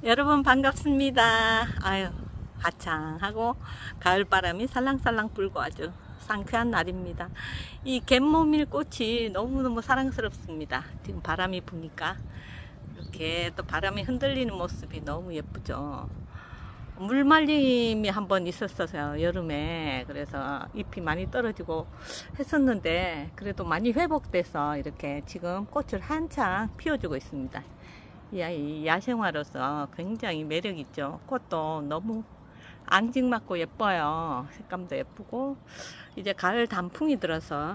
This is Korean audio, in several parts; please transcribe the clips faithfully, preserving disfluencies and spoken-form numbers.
여러분 반갑습니다. 아유, 화창하고 가을바람이 살랑살랑 불고 아주 상쾌한 날입니다. 이 갯모밀 꽃이 너무너무 사랑스럽습니다. 지금 바람이 부니까 이렇게 또 바람이 흔들리는 모습이 너무 예쁘죠. 물말림이 한번 있었어요, 여름에. 그래서 잎이 많이 떨어지고 했었는데 그래도 많이 회복돼서 이렇게 지금 꽃을 한창 피워주고 있습니다. 이 아이 야생화로서 굉장히 매력 있죠. 꽃도 너무 앙증맞고 예뻐요. 색감도 예쁘고 이제 가을 단풍이 들어서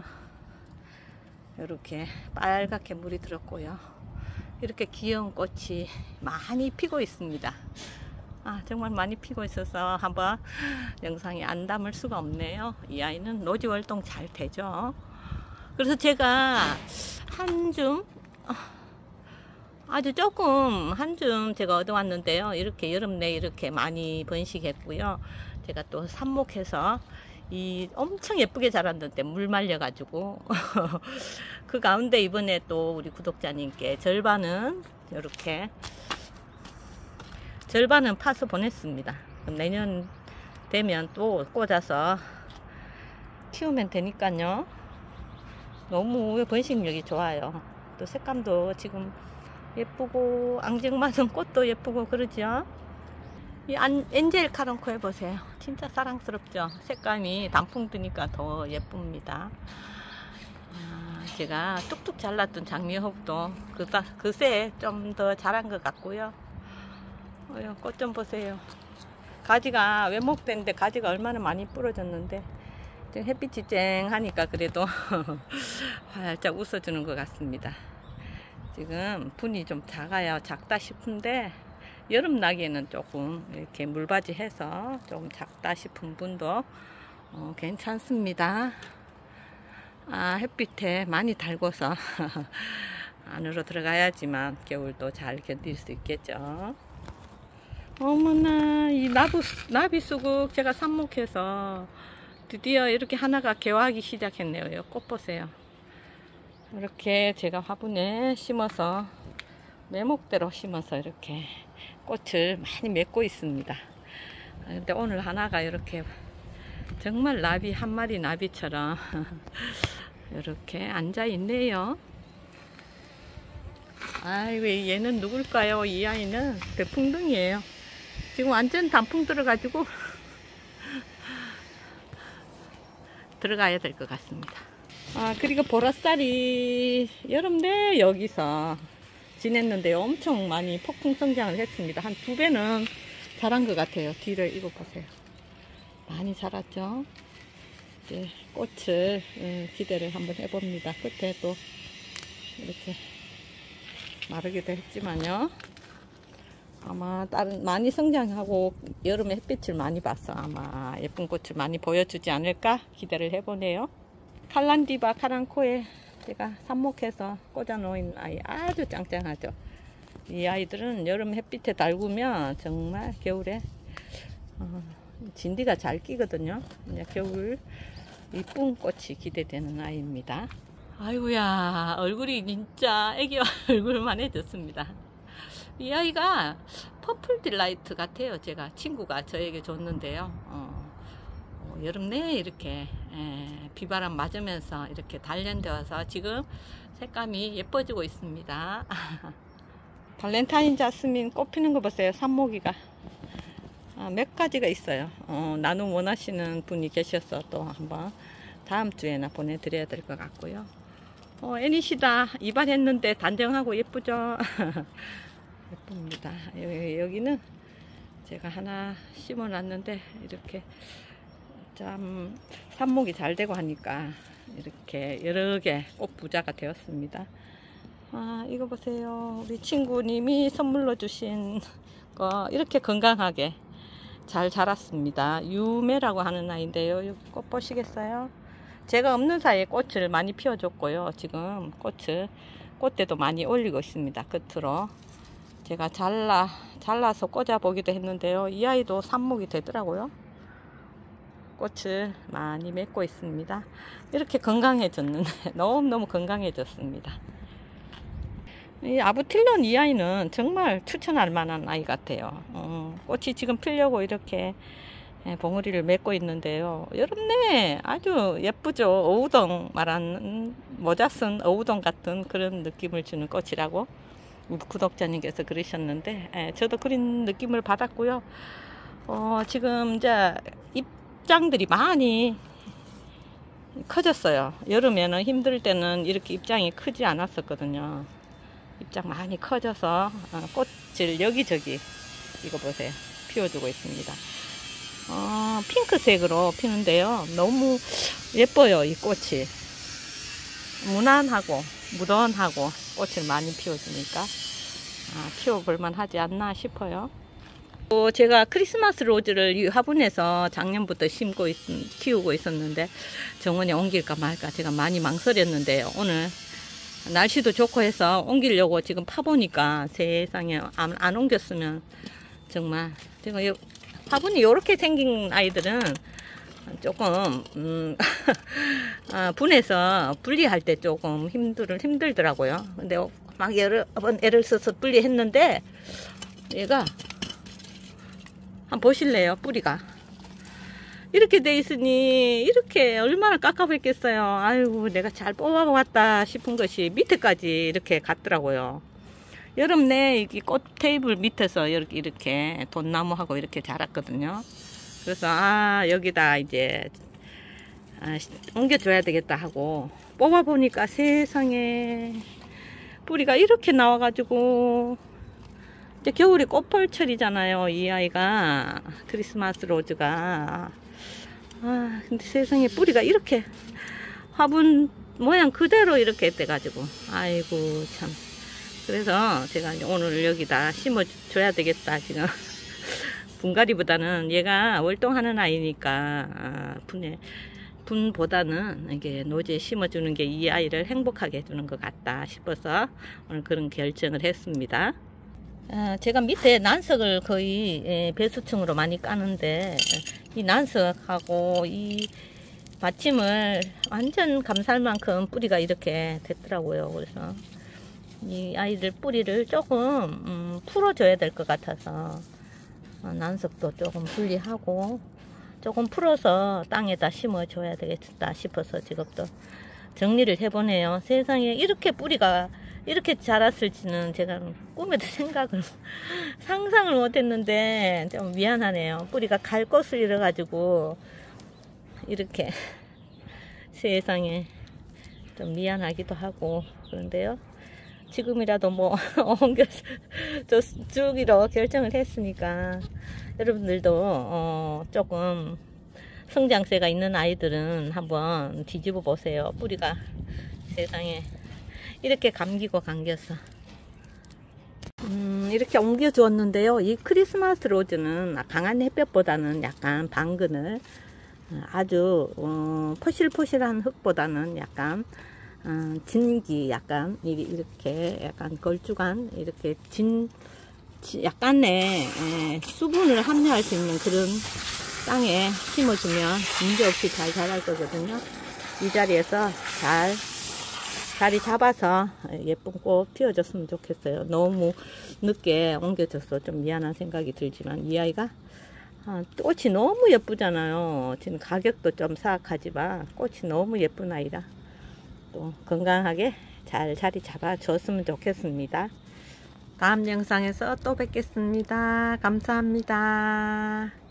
이렇게 빨갛게 물이 들었고요. 이렇게 귀여운 꽃이 많이 피고 있습니다. 아, 정말 많이 피고 있어서 한번 영상에 안 담을 수가 없네요. 이 아이는 노지 활동 잘 되죠. 그래서 제가 한줌 아주 조금 한 줌 제가 얻어왔는데요. 이렇게 여름 내 이렇게 많이 번식했고요. 제가 또 삽목해서 이 엄청 예쁘게 자랐는데 물 말려 가지고 그 가운데 이번에 또 우리 구독자님께 절반은 이렇게 절반은 파서 보냈습니다. 그럼 내년 되면 또 꽂아서 키우면 되니까요. 너무 번식력이 좋아요. 또 색감도 지금 예쁘고 앙증맞은 꽃도 예쁘고 그러죠. 이 안, 엔젤 카랑코 해보세요. 진짜 사랑스럽죠. 색감이 단풍 뜨니까 더 예쁩니다. 아, 제가 뚝뚝 잘랐던 장미호흡도 그사, 그새 좀 더 자란 것 같고요. 어휴, 꽃 좀 보세요. 가지가 왜목된데 가지가 얼마나 많이 부러졌는데 지금 햇빛이 쨍하니까 그래도 활짝 웃어주는 것 같습니다. 지금 분이 좀 작아요. 작다 싶은데 여름 나기에는 조금 이렇게 물받이 해서 좀 작다 싶은 분도 어, 괜찮습니다. 아, 햇빛에 많이 달궈서 안으로 들어가야지만 겨울도 잘 견딜 수 있겠죠. 어머나, 이 나비, 나비수국 제가 삽목해서 드디어 이렇게 하나가 개화하기 시작했네요. 꽃 보세요. 이렇게 제가 화분에 심어서 매목대로 심어서 이렇게 꽃을 많이 맺고 있습니다. 근데 오늘 하나가 이렇게 정말 나비 한 마리 나비처럼 이렇게 앉아 있네요. 아이고, 얘는 누굴까요? 이 아이는 배풍등이에요. 지금 완전 단풍 들어가지고 들어가야 될 것 같습니다. 아, 그리고 보라쌀이 여름 내 여기서 지냈는데 엄청 많이 폭풍 성장을 했습니다. 한 두 배는 자란 것 같아요. 뒤를 이거 보세요. 많이 자랐죠. 이제 꽃을 기대를 한번 해봅니다. 끝에 또 이렇게 마르기도 했지만요. 아마 다른 많이 성장하고 여름에 햇빛을 많이 봐서 아마 예쁜 꽃을 많이 보여주지 않을까 기대를 해보네요. 칼란디바 카랑코에 제가 삽목해서 꽂아 놓은 아이 아주 짱짱하죠. 이 아이들은 여름 햇빛에 달구면 정말 겨울에 어, 진디가 잘 끼거든요. 이제 겨울 이쁜 꽃이 기대되는 아이입니다. 아이고야, 얼굴이 진짜 애기 얼굴만 해졌습니다. 이 아이가 퍼플 딜라이트 같아요. 제가 친구가 저에게 줬는데요. 어, 어, 여름 내에 이렇게 에, 비바람 맞으면서 이렇게 단련되어서 지금 색감이 예뻐지고 있습니다. 발렌타인 자스민 꽃 피는 거 보세요. 산모기가 아, 몇 가지가 있어요. 어, 나눔 원하시는 분이 계셔서 또 한번 다음 주에나 보내드려야 될 것 같고요. 어, 애니시다 이발했는데 단정하고 예쁘죠. 예쁩니다. 여기, 여기는 제가 하나 심어 놨는데 이렇게 참 삽목이 잘 되고 하니까 이렇게 여러 개 꽃 부자가 되었습니다. 아, 이거 보세요. 우리 친구님이 선물로 주신 거 이렇게 건강하게 잘 자랐습니다. 유매라고 하는 아이인데요. 여기 꽃 보시겠어요? 제가 없는 사이에 꽃을 많이 피워줬고요. 지금 꽃을 꽃대도 많이 올리고 있습니다. 끝으로 제가 잘라 잘라서 꽂아 보기도 했는데요. 이 아이도 삽목이 되더라고요. 꽃을 많이 맺고 있습니다. 이렇게 건강해졌는데 너무너무 건강해졌습니다. 이 아부틸론 이 아이는 정말 추천할 만한 아이 같아요. 어, 꽃이 지금 피려고 이렇게 봉우리를 맺고 있는데요. 여름 내에 아주 예쁘죠. 어우동 말하는 모자 쓴 어우동 같은 그런 느낌을 주는 꽃이라고 구독자님께서 그러셨는데, 예, 저도 그런 느낌을 받았고요. 어, 지금 이제 입장들이 많이 커졌어요. 여름에는 힘들 때는 이렇게 입장이 크지 않았었거든요. 입장 많이 커져서 꽃을 여기저기 이거 보세요. 피워주고 있습니다. 어, 핑크색으로 피는데요. 너무 예뻐요. 이 꽃이 무난하고 무던하고 꽃을 많이 피워주니까 아, 키워볼만 하지 않나 싶어요. 또 제가 크리스마스 로즈를 이 화분에서 작년부터 심고 있, 키우고 있었는데 정원에 옮길까 말까 제가 많이 망설였는데요. 오늘 날씨도 좋고 해서 옮기려고 지금 파보니까 세상에 안, 안 옮겼으면 정말 제가 요, 화분이 이렇게 생긴 아이들은 조금 음, 아, 분해서 분리할 때 조금 힘들, 힘들더라고요. 근데 막 여러 번 애를 써서 분리했는데 얘가 한번 보실래요? 뿌리가 이렇게 돼 있으니 이렇게 얼마나 깝깝했겠어요. 아이고 내가 잘 뽑아왔다 싶은 것이 밑에까지 이렇게 갔더라고요. 여름 내 이 꽃 테이블 밑에서 이렇게 이렇게 돈나무하고 이렇게 자랐거든요. 그래서 아 여기다 이제 아, 옮겨줘야 되겠다 하고 뽑아 보니까 세상에 뿌리가 이렇게 나와가지고 이제 겨울이 꽃펄철이잖아요. 이 아이가 크리스마스 로즈가 아 근데 세상에 뿌리가 이렇게 화분 모양 그대로 이렇게 돼가지고 아이고 참. 그래서 제가 오늘 여기다 심어 줘야 되겠다. 지금 분갈이보다는 얘가 월동하는 아이니까 아, 분에 분보다는 이게 노지에 심어주는 게 이 아이를 행복하게 해주는 것 같다 싶어서 오늘 그런 결정을 했습니다. 아, 제가 밑에 난석을 거의 예, 배수층으로 많이 까는데 이 난석하고 이 받침을 완전 감쌀 만큼 뿌리가 이렇게 됐더라고요. 그래서 이 아이들 뿌리를 조금 음, 풀어줘야 될 것 같아서 어, 난석도 조금 분리하고 조금 풀어서 땅에다 심어줘야 되겠다 싶어서 지금 또 정리를 해보네요. 세상에 이렇게 뿌리가 이렇게 자랐을지는 제가 꿈에도 생각을 상상을 못했는데 좀 미안하네요. 뿌리가 갈 곳을 잃어가지고 이렇게 세상에 좀 미안하기도 하고 그런데요. 지금이라도 뭐 옮겨 주기로 결정을 했으니까 여러분들도 어 조금 성장세가 있는 아이들은 한번 뒤집어 보세요. 뿌리가 세상에 이렇게 감기고 감겨서 음, 이렇게 옮겨 주었는데요. 이 크리스마스 로즈는 강한 햇볕보다는 약간 방근을 아주 어, 포실포실한 흙보다는 약간 어, 진기 약간 이렇게 약간 걸쭉한 이렇게 진 약간의 에, 수분을 함유할 수 있는 그런 땅에 심어주면 문제없이 잘 자랄 거거든요. 이 자리에서 잘 자리 잡아서 예쁜 꽃 피워줬으면 좋겠어요. 너무 늦게 옮겨줘서 좀 미안한 생각이 들지만 이 아이가 아, 꽃이 너무 예쁘잖아요. 지금 가격도 좀 사악하지만 꽃이 너무 예쁜 아이라 또 건강하게 잘 자리 잡아줬으면 좋겠습니다. 다음 영상에서 또 뵙겠습니다. 감사합니다.